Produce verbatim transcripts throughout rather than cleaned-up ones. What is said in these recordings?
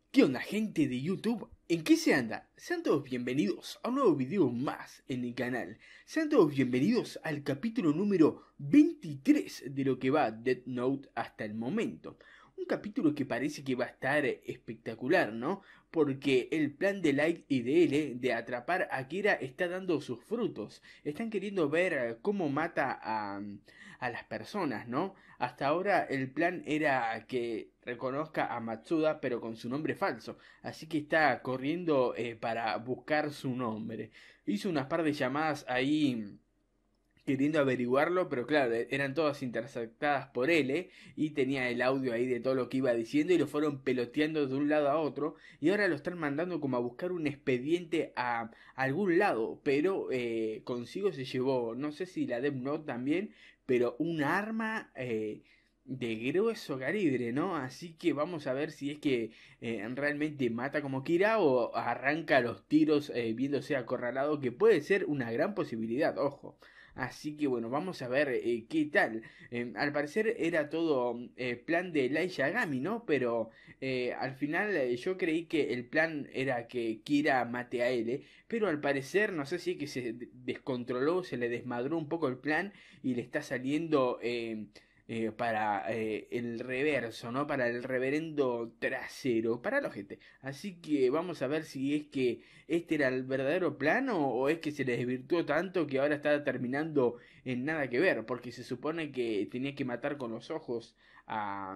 ¿Qué onda, gente de YouTube? ¿En qué se anda? Sean todos bienvenidos a un nuevo video más en el canal. Sean todos bienvenidos al capítulo número veintitrés de lo que va Death Note hasta el momento. Un capítulo que parece que va a estar espectacular, ¿no? Porque el plan de Light y de L de atrapar a Kira está dando sus frutos. Están queriendo ver cómo mata a, a las personas, ¿no? Hasta ahora el plan era que reconozca a Matsuda pero con su nombre falso. Así que está corriendo eh, para buscar su nombre. Hizo unas par de llamadas ahí queriendo averiguarlo, pero claro, eran todas interceptadas por él, ¿eh? Y tenía el audio ahí de todo lo que iba diciendo y lo fueron peloteando de un lado a otro y ahora lo están mandando como a buscar un expediente a, a algún lado, pero eh, consigo se llevó, no sé si la Death Note también, pero un arma eh, de grueso calibre, ¿no? Así que vamos a ver si es que eh, realmente mata como Kira o arranca los tiros eh, viéndose acorralado, que puede ser una gran posibilidad, ojo. Así que bueno, vamos a ver eh, qué tal. Eh, al parecer era todo eh, plan de Light Yagami, ¿no? Pero eh, al final eh, yo creí que el plan era que Kira mate a L. Pero al parecer, no sé si es que se descontroló, se le desmadró un poco el plan y le está saliendo eh, eh, para eh, el reverso, ¿no? Para el reverendo trasero, para la gente. Así que vamos a ver si es que este era el verdadero plan o, o es que se le desvirtuó tanto que ahora está terminando en nada que ver, porque se supone que tenía que matar con los ojos a,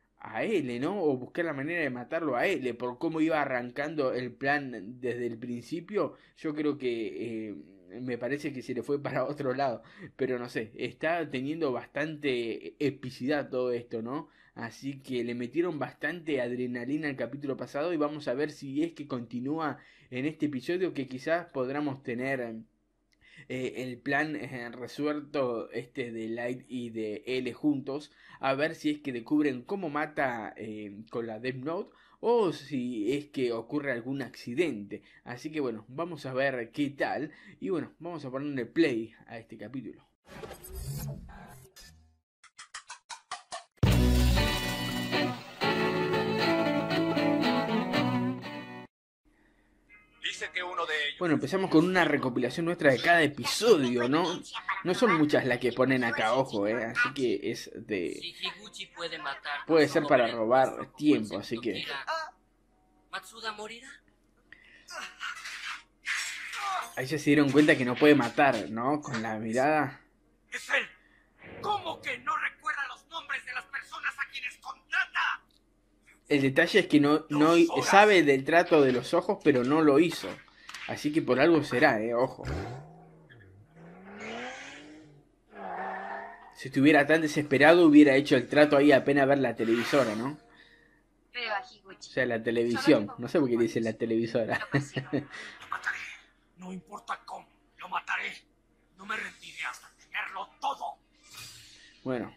a L, ¿no? O buscar la manera de matarlo a L, por cómo iba arrancando el plan desde el principio. Yo creo que eh, me parece que se le fue para otro lado, pero no sé, está teniendo bastante epicidad todo esto, ¿no? Así que le metieron bastante adrenalina al capítulo pasado y vamos a ver si es que continúa en este episodio, que quizás podamos tener eh, el plan eh, resuelto este de Light y de L juntos, a ver si es que descubren cómo mata eh, con la Death Note o si es que ocurre algún accidente. Así que bueno, vamos a ver qué tal y bueno, vamos a ponerle play a este capítulo. Bueno, empezamos con una recopilación nuestra de cada episodio, ¿no? No son muchas las que ponen acá, ojo, ¿eh? Así que es de... Puede ser para robar tiempo, así que... ¿Matsuda morirá? Ahí ya se dieron cuenta que no puede matar, ¿no? Con la mirada... ¡Es él! ¿Cómo que no recuerda los nombres de las personas a quienes contrata? El detalle es que no, no sabe del trato de los ojos, pero no lo hizo. Así que por algo será, eh, ojo. Si estuviera tan desesperado hubiera hecho el trato ahí apenas ver la televisora, ¿no? O sea, la televisión. No sé por qué dice la televisora. Lo mataré. No importa cómo. Lo mataré. No me rendiré hasta tenerlo todo. Bueno.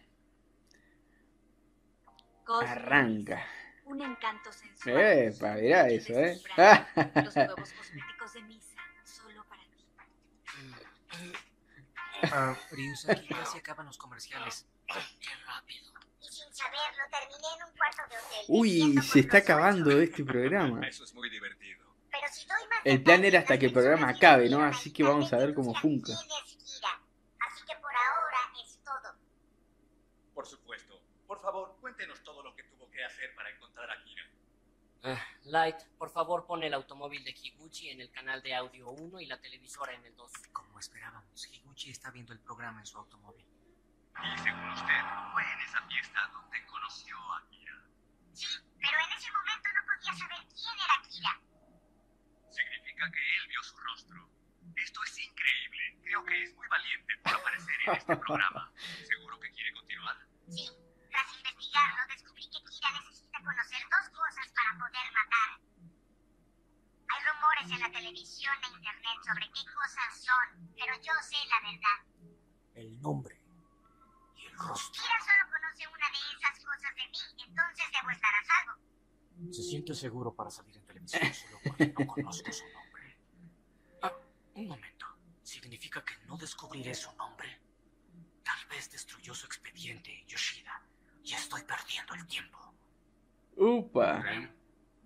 Arranca. Un encanto sensual. Epa, mirá eso, eh. Los nuevos cosméticos de Misa, solo para ti. Ah, Prius, aquí casi acaban los comerciales. Qué rápido. Y sin saberlo, terminé en un cuarto de hotel. Uy, se está acabando este programa. Eso es muy divertido. Pero si doy más El plan detalles, era hasta las que el programa personas acabe, ¿no? irán Así que vamos a ver cómo buscarme funca. quién es Kira. Así que por ahora es todo. Por supuesto. Por favor, cuéntenos todo lo que tuvo que hacer para encontrar a Kira. Ah, Light, por favor pon el automóvil de Higuchi en el canal de audio uno y la televisora en el dos. Como esperábamos, Higuchi está viendo el programa en su automóvil. Y según usted, fue en esa fiesta donde conoció a Kira. Sí, pero en ese momento no podía saber quién era Kira. Significa que él vio su rostro. Esto es increíble. Creo que es muy valiente por aparecer en este programa. ¿Seguro que quiere continuar? Sí, tras investigarlo descubrí que Kira necesita conocer dos cosas para poder matar. Hay rumores en la televisión e internet sobre qué cosas son, pero yo sé la verdad. El nombre y el rostro. Kira solo conoce una de esas cosas de mí, entonces debo estar a salvo. Se siente seguro para salir en televisión solo porque no conozco su nombre. Ah, un momento. ¿Significa que no descubriré su nombre? Tal vez destruyó su expediente, Yoshida, y estoy perdiendo el tiempo. Upa. Ren,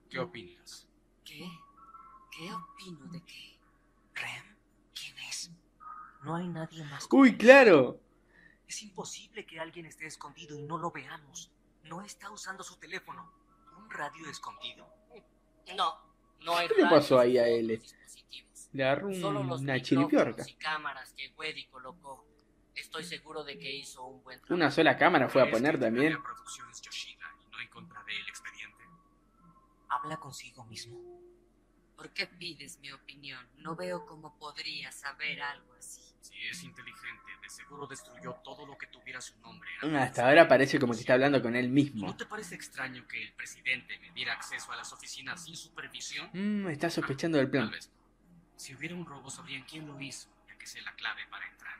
¿Qué opinas? ¿Qué? ¿Qué opino de qué? ¿Rem? ¿Quién es? No hay nadie más. Uy, claro. Es imposible que alguien esté escondido y no lo veamos. No está usando su teléfono. ¿Un radio escondido? No, no hay ¿Qué le radios pasó ahí a ni él? otros dispositivos. Le agarró Solo los una micrófonos chiripiorca. y cámaras que Weddy colocó. Estoy seguro de que hizo un buen trabajo. Una sola cámara fue a ¿Crees poner que también. llegaré a Producciones Yoshida y no encontraré el expediente? Habla consigo mismo. ¿Por qué pides mi opinión? No veo cómo podría saber algo así. Si es inteligente, de seguro destruyó todo lo que tuviera su nombre. Hasta ahora parece como que está hablando con él mismo. ¿No te parece extraño que el presidente me diera acceso a las oficinas sin supervisión? Mmm, está sospechando del Tal plan. vez no. Si hubiera un robo, sabrían quién lo hizo, ya que sé la clave para entrar.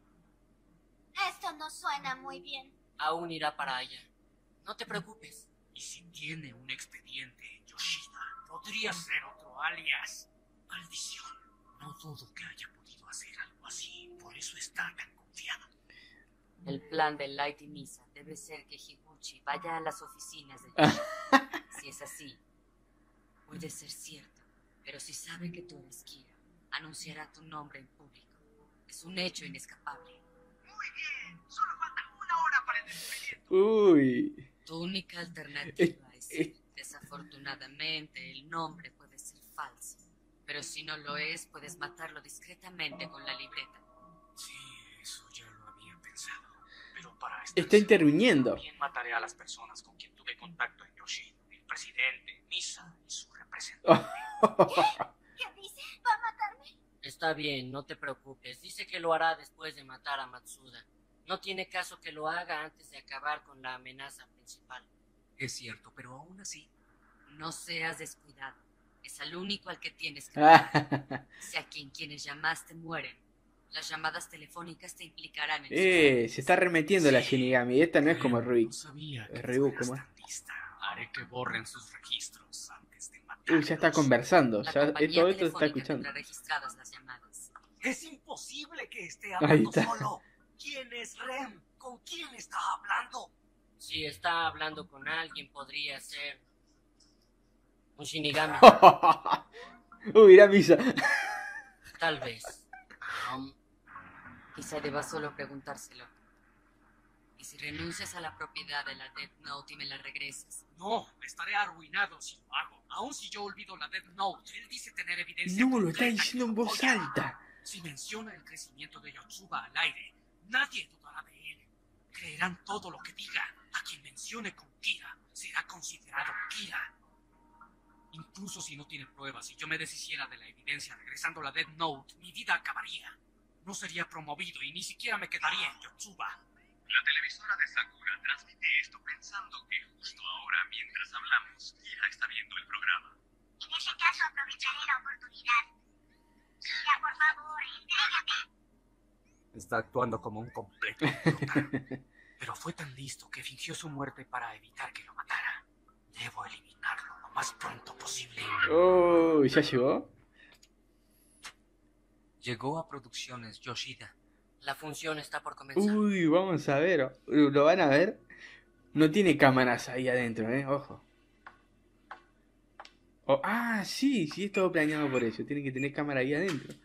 Esto no suena muy bien. Aún irá para allá. No te preocupes. Y si tiene un expediente en Yoshida, podría ser otro alias. Maldición. No dudo que haya podido hacer algo así, por eso está tan confiado. El plan de Light y Misa debe ser que Higuchi vaya a las oficinas de Yoshida. Si es así, puede ser cierto. Pero si sabe que tú eres Kira, anunciará tu nombre en público. Es un hecho inescapable. Muy bien, solo falta una hora para el descubrimiento. Uy. Tu única alternativa es, es- desafortunadamente, el nombre puede ser falso. Pero si no lo es, puedes matarlo discretamente con la libreta. Sí, eso ya lo había pensado. Pero para estar Está seguro, interviniendo. también mataré a las personas con quien tuve contacto en Yoshida. El presidente, Misa y su representante. ¿Qué dice? ¿Va a matarme? Está bien, no te preocupes. Dice que lo hará después de matar a Matsuda. No tiene caso que lo haga antes de acabar con la amenaza principal. Es cierto, pero aún así... No seas descuidado. Es al único al que tienes que matar. Si a quien quienes llamaste mueren, las llamadas telefónicas te implicarán en eh, se está remetiendo la Sí. Shinigami. Esta no es como No Rui. sabía que Es Ryu, fueras ¿cómo es? tan lista. Haré que borren sus registros antes de matar. Uy, ya está conversando. La Ya, compañía todo esto se está telefónica escuchando. tendrá registradas las llamadas. Es imposible que esté Ahí hablando está. solo. ¿Quién es Rem? ¿Con quién está hablando? Si está hablando con alguien, podría ser un Shinigami. Uy, era misa. Tal vez. Um, quizá deba solo preguntárselo. ¿Y si renuncias a la propiedad de la Death Note y me la regresas? No, estaré arruinado si lo hago. Aun si yo olvido la Death Note, él dice tener evidencia. No, lo está completa diciendo que en lo voz apoya. alta. Si menciona el crecimiento de Yotsuba al aire, nadie dudará de él. Creerán todo lo que diga. A quien mencione con Kira será considerado Kira. Incluso si no tiene pruebas y yo me deshiciera de la evidencia regresando la Death Note, mi vida acabaría. No sería promovido y ni siquiera me quedaría en Yotsuba. La televisora de Sakura transmite esto pensando que justo ahora, mientras hablamos, Kira está viendo el programa. En ese caso aprovecharé la oportunidad. Kira, por favor, entrégate. Está actuando como un completo idiota. Pero fue tan listo que fingió su muerte para evitar que lo matara. Debo eliminarlo lo más pronto posible. Uy, ¿ya llegó? Llegó a Producciones Yoshida. La función está por comenzar. Uy, vamos a ver. ¿Lo van a ver? No tiene cámaras ahí adentro, eh. Ojo. Oh, ah, sí, sí, es todo planeado por eso. Tiene que tener cámara ahí adentro.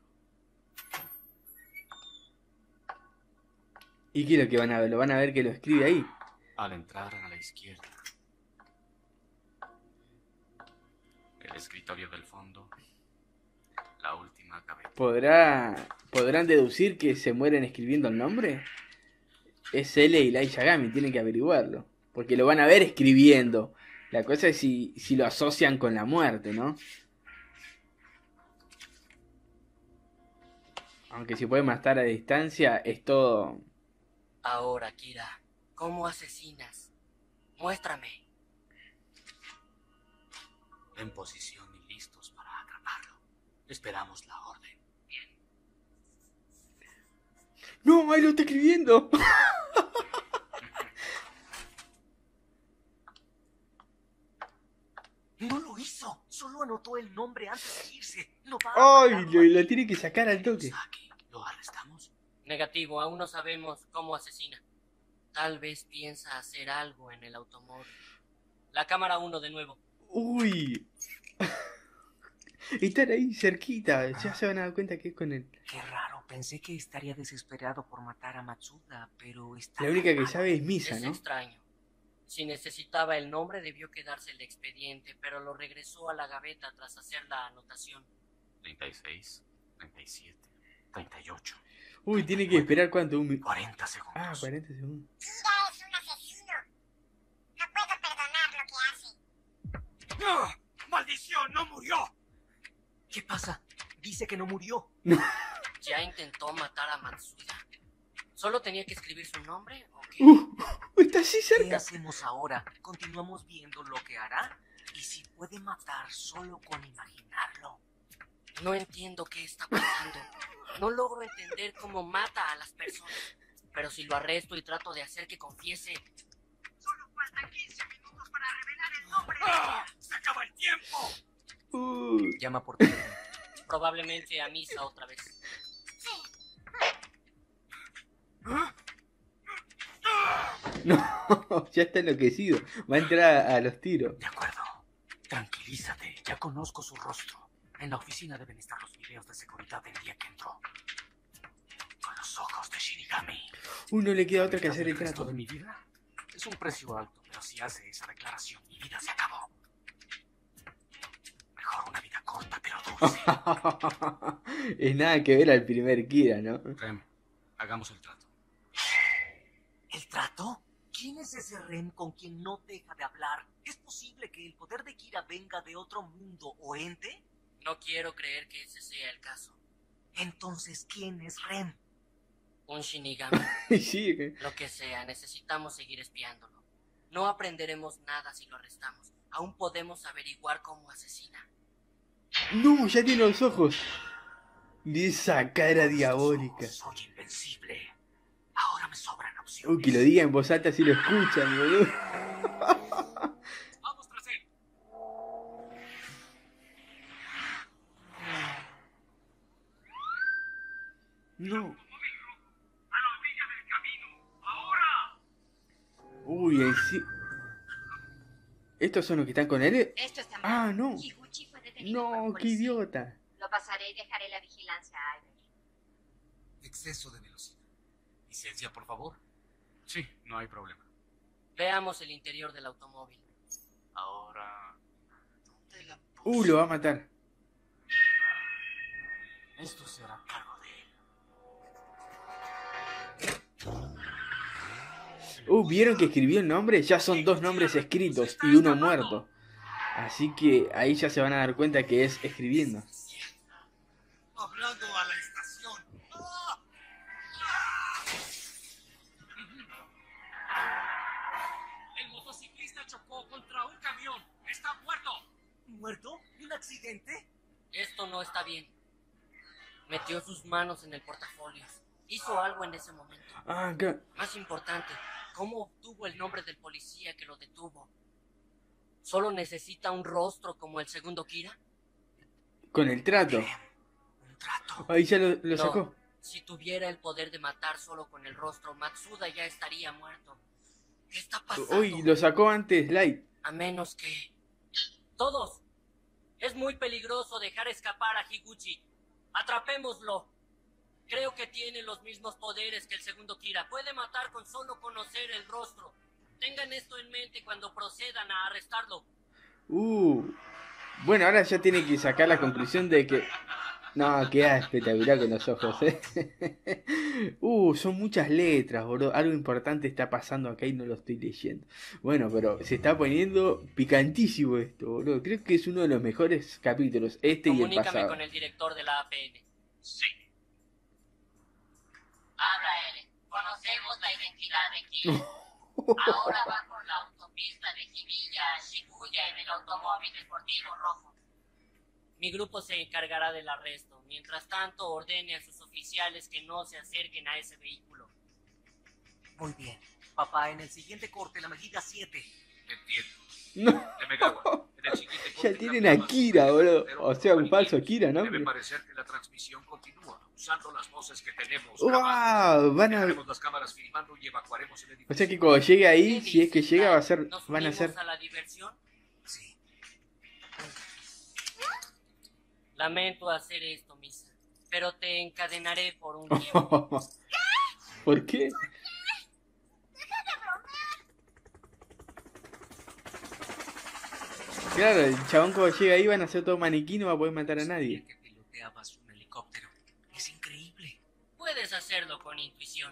¿Y qué es lo que van a ver? ¿Lo van a ver que lo escribe ahí? Al entrar a la izquierda. El escritorio del fondo. La última cabeza. ¿Podrá, ¿Podrán deducir que se mueren escribiendo el nombre? Es L y Light Yagami, tienen que averiguarlo. Porque lo van a ver escribiendo. La cosa es si, si lo asocian con la muerte, ¿no? Aunque si puede matar a distancia, es todo... Ahora, Kira, ¿cómo asesinas? Muéstrame. En posición y listos para atraparlo. Esperamos la orden. Bien. ¡No! ¡Ahí lo está escribiendo! No lo hizo. Solo anotó el nombre antes de irse. No va a ¡Ay! matarlo. Lo, lo tiene que sacar al toque. Saki, ¿lo arrestamos? Negativo, aún no sabemos cómo asesina. Tal vez piensa hacer algo en el automóvil. La cámara uno de nuevo. Uy. Están ahí cerquita. Ya se van a dar cuenta que es con él. Qué raro, pensé que estaría desesperado por matar a Matsuda, pero está... La única que sabe es Misa, Es ¿no? extraño. Si necesitaba el nombre, debió quedarse el expediente, pero lo regresó a la gaveta tras hacer la anotación. treinta y seis, treinta y siete, treinta y ocho. Uy, tiene que esperar cuánto, un mi- cuarenta segundos. Ah, cuarenta segundos. Kira es un asesino. No puedo perdonar lo que hace. ¡Ah! ¡Maldición! ¡No murió! ¿Qué pasa? Dice que no murió. Ya intentó matar a Matsuda. ¿Solo tenía que escribir su nombre o qué? Uh, está así ¿Qué cerca. hacemos ahora? ¿Continuamos viendo lo que hará? ¿Y si puede matar solo con imaginarlo? No entiendo qué está pasando. No logro entender cómo mata a las personas. Pero si lo arresto y trato de hacer que confiese... Solo faltan quince minutos para revelar el nombre. ¡Ah! ¡Se acaba el tiempo! Uh, Llama por teléfono. Probablemente a Misa otra vez. no, ya está enloquecido. Va a entrar a, a los tiros. De acuerdo. Tranquilízate. Ya conozco su rostro. En la oficina deben estar los videos de seguridad del día que entró. Con los ojos de Shinigami. Uy, no le queda otra que hacer el ¿El resto trato. de mi vida? Es un precio alto, pero si hace esa declaración, mi vida se acabó. Mejor una vida corta, pero dulce. Es nada que ver al primer Kira, ¿no? Rem, hagamos el trato. ¿El trato? ¿Quién es ese Rem con quien no deja de hablar? ¿Es posible que el poder de Kira venga de otro mundo o ente? No quiero creer que ese sea el caso. Entonces, ¿quién es Rem? Un Shinigami. sí, Lo que sea, necesitamos seguir espiándolo. No aprenderemos nada si lo arrestamos. Aún podemos averiguar cómo asesina. no, ya tiene los ojos. Y esa cara diabólica. Soy invencible. Ahora me sobran opciones. Uy, que lo diga en voz alta si lo escuchan, boludo. Vamos tras él. No. A la orilla del camino. ¡Ahora! Uy, en sí. ¿Estos son los que están con él? Esto está mal. Ah, no. Higuchi fue detenido por No, qué policía. idiota. Lo pasaré y dejaré la vigilancia a Albert. Exceso de velocidad. Licencia, por favor. Sí, no hay problema. Veamos el interior del automóvil. Ahora... ¿Dónde la Uh, puse? lo va a matar. Esto será cargo de él. Uh, ¿vieron que escribió el nombre? Ya son dos nombres escritos y uno muerto. Así que ahí ya se van a dar cuenta que es escribiendo. Hablando a la estación. ¡Ah! El motociclista chocó contra un camión. Está muerto. ¿Muerto? ¿Un accidente? Esto no está bien. Metió sus manos en el portafolio. Hizo algo en ese momento. Ah, claro. Más importante, ¿cómo obtuvo el nombre del policía que lo detuvo? ¿Solo necesita un rostro como el segundo Kira? Con el trato. Un trato. Ahí ya lo, lo No. sacó. Si tuviera el poder de matar solo con el rostro, Matsuda ya estaría muerto. ¿Qué está pasando? Uy, lo sacó antes, Light. A menos que... ¡Todos! Es muy peligroso dejar escapar a Higuchi. Atrapémoslo. Creo que tiene los mismos poderes que el segundo Kira. Puede matar con solo conocer el rostro. Tengan esto en mente cuando procedan a arrestarlo. Uh. Bueno, ahora ya tiene que sacar la conclusión de que... No, queda espectacular con los ojos, eh. Uh, son muchas letras, boludo. Algo importante está pasando acá y no lo estoy leyendo. Bueno, pero se está poniendo picantísimo esto, boludo. Creo que es uno de los mejores capítulos, este y el Comunícame pasado. con el director de la A P N. Sí. Habla Eren. Conocemos la identidad de Kira. Ahora va por la autopista de Hibiya a Shibuya en el automóvil deportivo rojo. Mi grupo se encargará del arresto. Mientras tanto, ordene a sus oficiales que no se acerquen a ese vehículo. Muy bien. Papá, en el siguiente corte, la medida siete. Entiendo. No, De Megawa. En el siguiente corte ya tienen cambiamos a Kira, boludo. pero O sea, un por falso minutos. Kira, ¿no? Debe parecer que la transmisión continúa, usando las voces que tenemos. ¡Wow! Van a... Dejaremos las cámaras filmando y evacuaremos el edificio. O sea que cuando llegue ahí, ¿Qué si es que dices, llega, va a Light? ser... ¿Nos Van a unimos ser... a la diversión? Sí. Lamento hacer esto, Misa, pero te encadenaré por un tiempo. ¿Por qué? Claro, el chabón cuando llega ahí van a ser todo maniquí, no va a poder matar a nadie. Que piloteabas un helicóptero. Es increíble. Puedes hacerlo con intuición.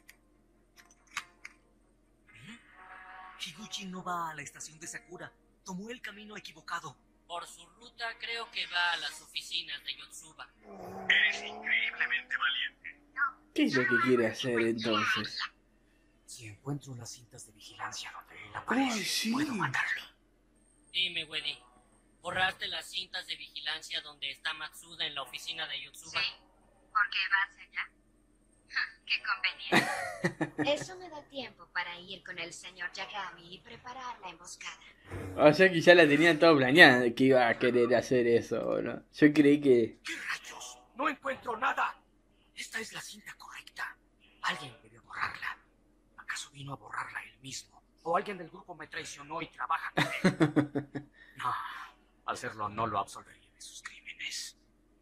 ¿Eh? Higuchi no va a la estación de Sakura. Tomó el camino equivocado. Por su ruta creo que va a las oficinas de Yotsuba. Eres increíblemente valiente. ¿Qué es lo que quiere hacer entonces? Si encuentro las cintas de vigilancia donde él aparece, ¡Ay, sí! puedo matarlo. Dime, Weddy, ¿borraste las cintas de vigilancia donde está Matsuda en la oficina de Yotsuba? Sí, porque vas allá. Ja, qué conveniente. Eso me da tiempo para ir con el señor Yagami y preparar la emboscada. O sea que ya la tenían todo planeada que iba a querer hacer eso, ¿no? Yo creí que... ¿Qué rayos? No encuentro nada. Esta es la cinta correcta. Alguien debe borrarla. ¿Acaso vino a borrarla él mismo? ¿O alguien del grupo me traicionó y trabaja con él? No, hacerlo no lo absolvería de sus crímenes.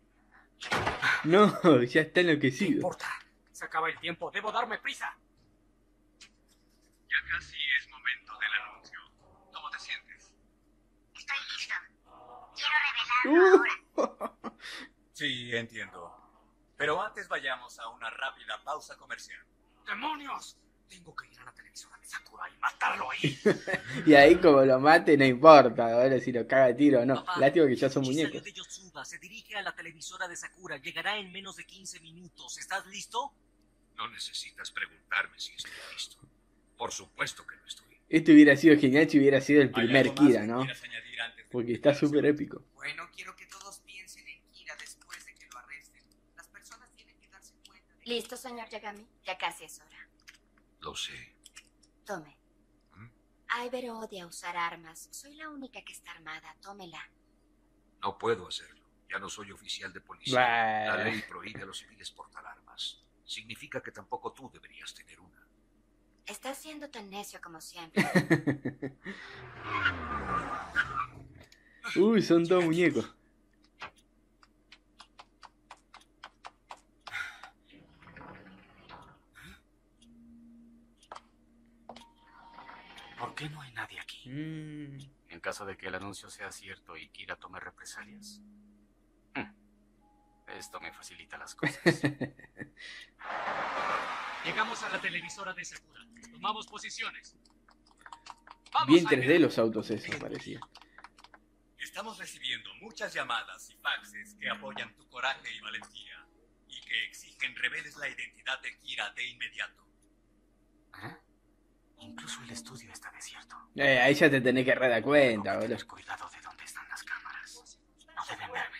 No, ya está ¿Qué enloquecido. importa? Se acaba el tiempo. Debo darme prisa. Ya casi es momento del anuncio. ¿Cómo te sientes? Estoy listo. Quiero revelarlo ahora. Sí, entiendo. Pero antes vayamos a una rápida pausa comercial. ¡Demonios! Tengo que ir a la televisora de Sakura y matarlo ahí. Y ahí como lo mate no importa, ahora si lo caga a tiro o no. Papá, Lástima que ya son Higuchi muñecos. salió de Yotsuba, se dirige a la televisora de Sakura. Llegará en menos de quince minutos. ¿Estás listo? No necesitas preguntarme si estoy listo. Por supuesto que lo estoy. Esto hubiera sido genial si hubiera sido el ¿Hay primer algo más Kira, que ¿no? quieras añadir antes de Porque está comenzar? súper épico. Bueno, quiero que todos piensen en Kira después de que lo arresten. Las personas tienen que darse cuenta de que... ¿Listo, señor Yagami? Ya casi es hora. Lo sé. Tome. ¿Mm? Iver odia usar armas. Soy la única que está armada. Tómela. No puedo hacerlo. Ya no soy oficial de policía. Bah. La ley prohíbe a los civiles portar armas. Significa que tampoco tú deberías tener una. Estás siendo tan necio como siempre. Uy, son dos muñecos. ¿Por qué no hay nadie aquí? Mm. En caso de que el anuncio sea cierto y Kira tome represalias. Hmm. Esto me facilita las cosas. Llegamos a la televisora de Sakura. Tomamos posiciones. Vamos, Bien Iver. tres D los autos eso, parecía. Estamos recibiendo muchas llamadas y faxes que apoyan tu coraje y valentía y que exigen reveles la identidad de Kira de inmediato. ¿Eh? Incluso el estudio está desierto. Eh, ahí ya te tenés que dar cuenta, Tengo que boludo. tener cuidado de dónde están las cámaras. No deben verme.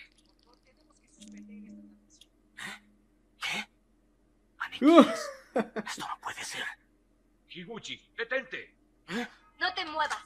¿Eh? ¿Qué? ¿Maniquíes? Esto no puede ser. Higuchi, detente. ¿Eh? No te muevas.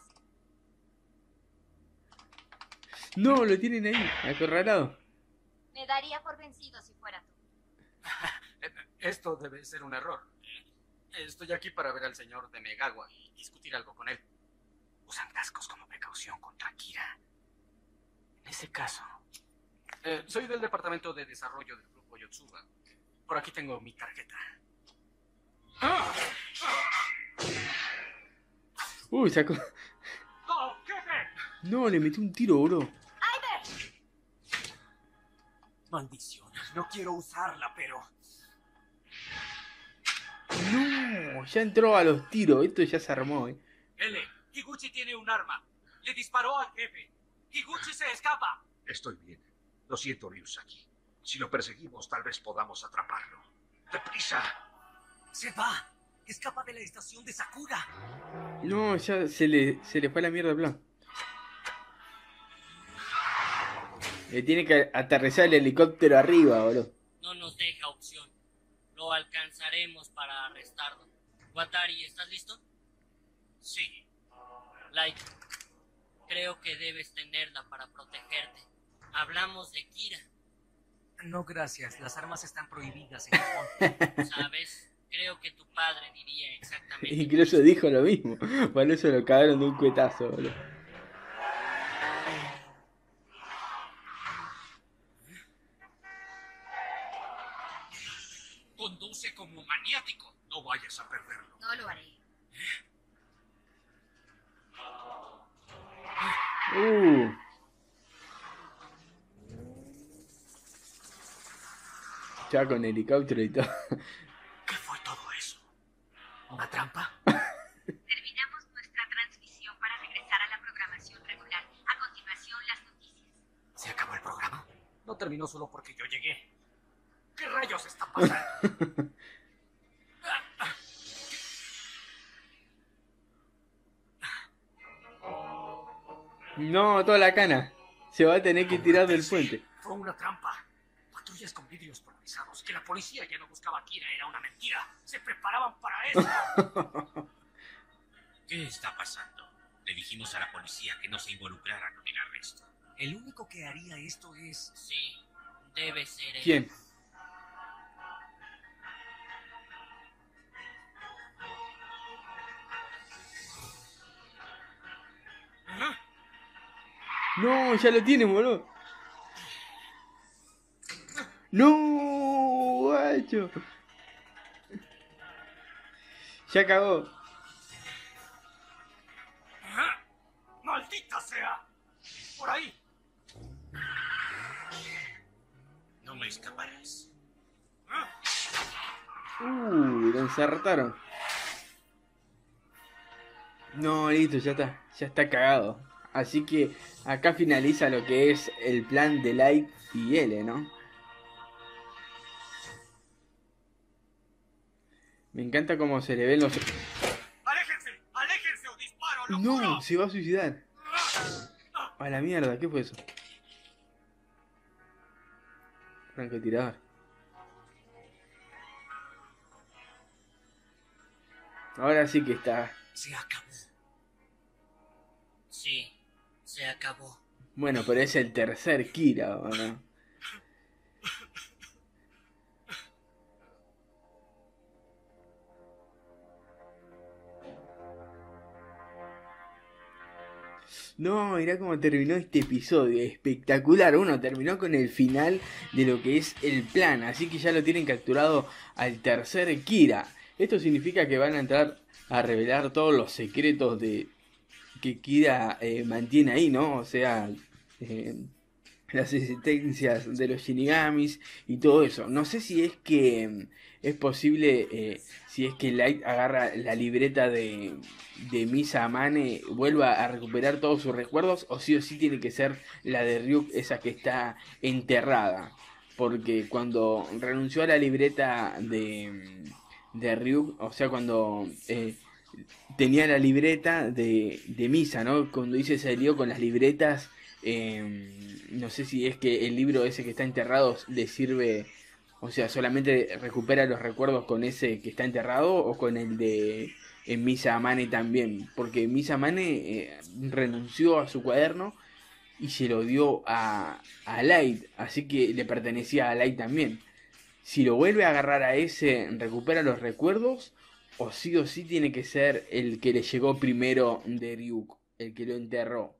No, lo tienen ahí, acorralado. Me daría por vencido si fuera tú. Esto debe ser un error. Estoy aquí para ver al señor de Megawa y discutir algo con él. Usan cascos como precaución contra Kira. En ese caso... Eh, soy del departamento de desarrollo del grupo Yotsuba. Por aquí tengo mi tarjeta. Uy, sacó. ¡No, jefe! No, le metí un tiro, bro. Maldición. No quiero usarla, pero... No, ya entró a los tiros. Esto ya se armó, eh. L, Higuchi tiene un arma. Le disparó al jefe. Higuchi se escapa. Estoy bien. Lo siento, Ryusaki. Si lo perseguimos, tal vez podamos atraparlo. ¡Deprisa! Se va. Escapa de la estación de Sakura. No, ya se le, se le fue la mierda el plan. Le tiene que aterrizar el helicóptero arriba, boludo. No nos deja opción. Lo alcanzaremos para arrestarlo. Watari, ¿estás listo? Sí. Light, creo que debes tenerla para protegerte. Hablamos de Kira, No, gracias. Las armas están prohibidas en Japón. ¿sabes? Creo que tu padre diría exactamente. Incluso dijo lo mismo. Por eso lo cagaron de un cuetazo, boludo. conduce como maniático. No vayas a perderlo. No lo haré. Uh. Ya con helicóptero y todo. ¿Qué fue todo eso? ¿Una trampa? Terminamos nuestra transmisión para regresar a la programación regular. A continuación, las noticias. ¿Se acabó el programa? No terminó solo porque yo llegué. ¿Qué rayos está pasando? No, toda la cana. Se va a tener que tirar del puente. Fue una trampa. Patrullas con vidrios polarizados. Que la policía ya no buscaba a Kira era una mentira. Se preparaban para eso. ¿Qué está pasando? Le dijimos a la policía que no se involucrara con el arresto. El único que haría esto es... Sí, debe ser él. ¿Quién? ¿Ah? No, ya lo tiene, boludo. No, guacho. Ya cagó. ¿Ah? ¡Maldita sea! ¡Por ahí! No me escaparás. ¿Ah? Uh, lo ensartaron. No, listo, ya está. Ya está cagado. Así que acá finaliza lo que es el plan de Light y L, ¿no? Me encanta cómo se le ven los... ¡Aléjense! ¡Aléjense o disparo! ¡Lo No, juro! se va a suicidar. A la mierda, ¿qué fue eso? Francotirador. Ahora sí que está. Se acabó. Sí, se acabó. Bueno, pero es el tercer Kira, ¿o no? No, mirá cómo terminó este episodio, espectacular. Uno terminó con el final de lo que es el plan, así que ya lo tienen capturado al tercer Kira. Esto significa que van a entrar a revelar todos los secretos de que Kira eh, mantiene ahí, ¿no? O sea, eh, las existencias de los Shinigamis y todo eso. No sé si es que mm, es posible, eh, si es que Light agarra la libreta de, de Misa Amane, vuelva a recuperar todos sus recuerdos, o sí o sí tiene que ser la de Ryuk, esa que está enterrada. Porque cuando renunció a la libreta de, de Ryuk, o sea, cuando eh, tenía la libreta de, de Misa, ¿no? Cuando dice se lió con las libretas, eh, no sé si es que el libro ese que está enterrado le sirve, o sea, solamente recupera los recuerdos con ese que está enterrado o con el de en Misa Amane también, porque Misa Amane eh, renunció a su cuaderno y se lo dio a, a Light, así que le pertenecía a Light también. Si lo vuelve a agarrar a ese, recupera los recuerdos, o sí o sí tiene que ser el que le llegó primero de Ryuk, el que lo enterró.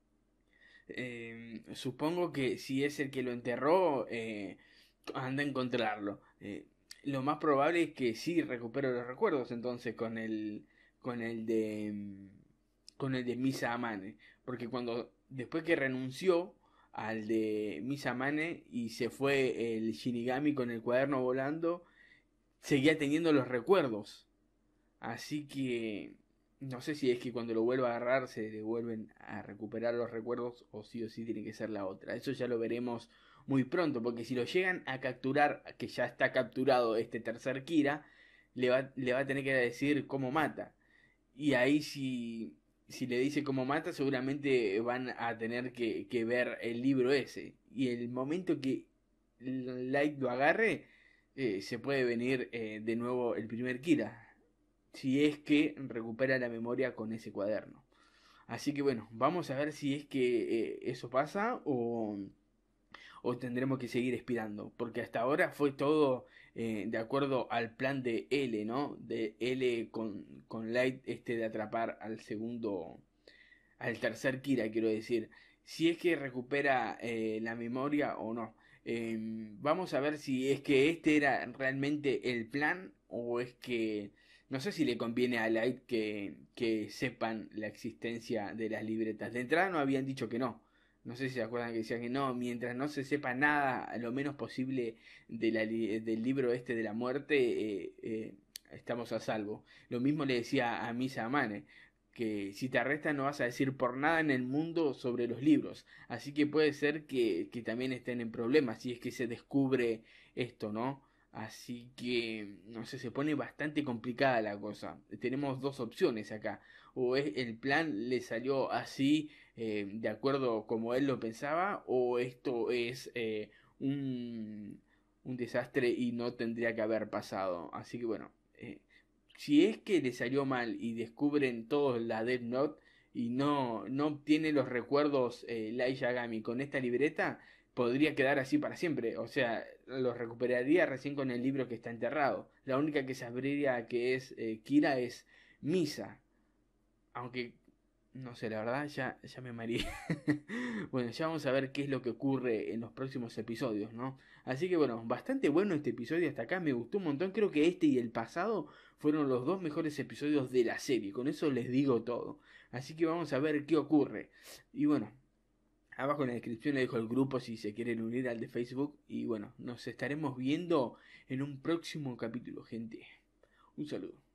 Eh, supongo que si es el que lo enterró, eh, anda a encontrarlo. Eh, lo más probable es que sí recupere los recuerdos entonces con el con el de con el de Misa Amane, porque cuando después que renunció al de Misa Amane y se fue el Shinigami con el cuaderno volando, seguía teniendo los recuerdos. Así que no sé si es que cuando lo vuelva a agarrar se le vuelven a recuperar los recuerdos o sí o sí tiene que ser la otra. Eso ya lo veremos muy pronto, porque si lo llegan a capturar, que ya está capturado este tercer Kira, le va, le va a tener que decir cómo mata. Y ahí si, si le dice cómo mata, seguramente van a tener que, que ver el libro ese. Y el momento que Light lo agarre, eh, se puede venir eh, de nuevo el primer Kira. Si es que recupera la memoria con ese cuaderno. Así que bueno, vamos a ver si es que eh, eso pasa o, o tendremos que seguir esperando. Porque hasta ahora fue todo eh, de acuerdo al plan de L, ¿no? De L con, con Light este de atrapar al segundo, al tercer Kira, quiero decir. Si es que recupera eh, la memoria o no. Eh, vamos a ver si es que este era realmente el plan o es que no sé si le conviene a Light que, que sepan la existencia de las libretas. De entrada no habían dicho que no. No sé si se acuerdan que decían que no, mientras no se sepa nada, lo menos posible de la, del libro este de la muerte, eh, eh, estamos a salvo. Lo mismo le decía a Misa Amane, que si te arrestan no vas a decir por nada en el mundo sobre los libros. Así que puede ser que, que también estén en problemas si es que se descubre esto, ¿no? Así que, no sé, se pone bastante complicada la cosa. Tenemos dos opciones acá. O es, el plan le salió así, eh, de acuerdo como él lo pensaba, o esto es eh, un, un desastre y no tendría que haber pasado. Así que bueno, eh, si es que le salió mal y descubren todos la Death Note y no, no obtiene los recuerdos eh, Light Yagami con esta libreta, podría quedar así para siempre. O sea, los recuperaría recién con el libro que está enterrado. La única que sabría que es eh, Kira es Misa. Aunque, no sé, la verdad ya, ya me mareé. Bueno, ya vamos a ver qué es lo que ocurre en los próximos episodios, ¿no? Así que bueno, bastante bueno este episodio hasta acá, me gustó un montón. Creo que este y el pasado fueron los dos mejores episodios de la serie. Con eso les digo todo. Así que vamos a ver qué ocurre. Y bueno, abajo en la descripción les dejo el grupo si se quieren unir al de Facebook. Y bueno, nos estaremos viendo en un próximo capítulo, gente. Un saludo.